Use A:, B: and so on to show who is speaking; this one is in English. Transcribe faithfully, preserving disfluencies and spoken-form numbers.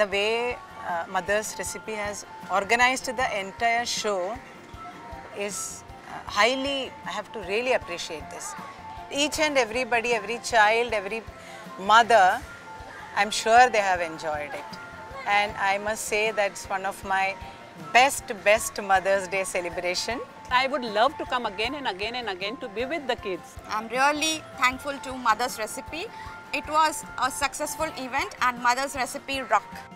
A: the way uh, Mother's Recipe has organized the entire show is uh, highly, I have to really appreciate this. Each and everybody, every child, every mother, I'm sure they have enjoyed it. And I must say that's one of my best, best Mother's Day celebration.
B: I would love to come again and again and again to be with the kids.
C: I'm really thankful to Mother's Recipe. It was a successful event and Mother's Recipe rock.